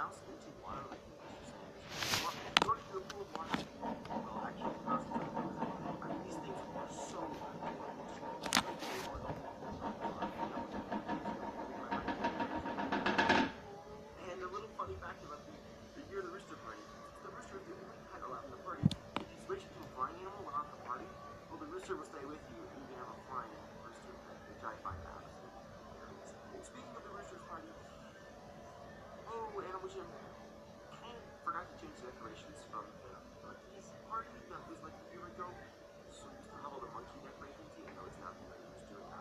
mouse into water like you were saying. Well, go to the pool of water. Well, actually, the mouse is like, I mean, these things are so and a little funny fact about the year of the rooster party. The rooster, the only pet allowed in the party. If you switch to a flying animal without the party, well, the rooster will stay with you, and you can have a flying rooster pet, which I find absolutely hilarious. And speaking of the rooster's party, oh, Animal Jam kind of forgot to change the decorations from the monkey's party that was like a year ago. So we still have all the monkey decorations, even though it's not the rooster now.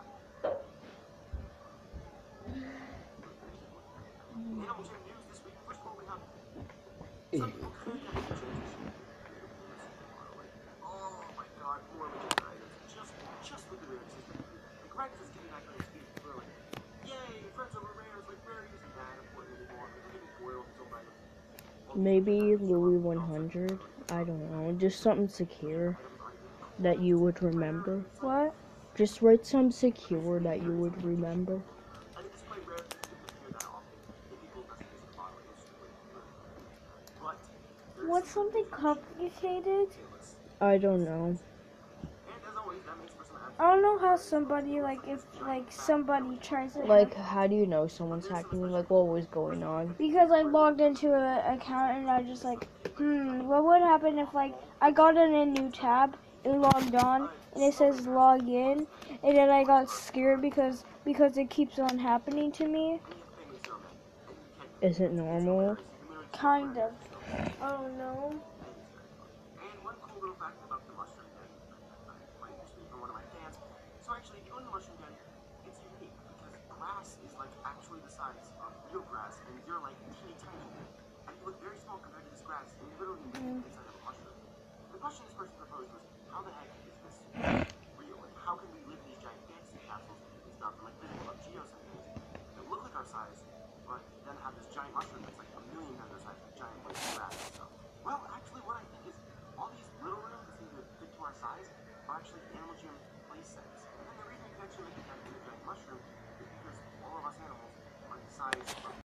Animal Jam news this week. First of all, we have some people kind of have to change this year. Like, oh my god, more legit items. Just look at the rare system. Like, Rex is getting back on his feet. We're like, yay, friends over rares. Like, rare isn't that important anymore. We're getting foil and silver items. Maybe Louis 100. I don't know. Just something secure that you would remember. What? Just write some secure that you would remember. What's something complicated? I don't know. I don't know how somebody, like, if, like, somebody tries to Like, how do you know someone's hacking you? Like, what was going on? because I logged into an account and I was just like, what would happen if, like, I got in a new tab and logged on and it says log in, and then I got scared because it keeps on happening to me. Is it normal? Kind of. I don't know. And one cool little fact about the mushroom den, I used to from one of my fans. So actually, if you go to the mushroom den, it's unique because grass is like actually the size of real grass, and you're like teeny tiny. And you look very small compared to this grass, and you literally live inside of a mushroom. The question this person proposed was, how the heck is this real? Like, how can we live in these giant fantasy castles and stuff, and like living above geocentrics that look like our size, but then have this giant mushroom that's like a million times our size, with giant blades of grass and stuff? Well, actually, what I think is all these little rooms that seem to fit to our size are actually Animal Jam play sets. And then the reason you can actually make a giant mushroom is because all of us animals are the size of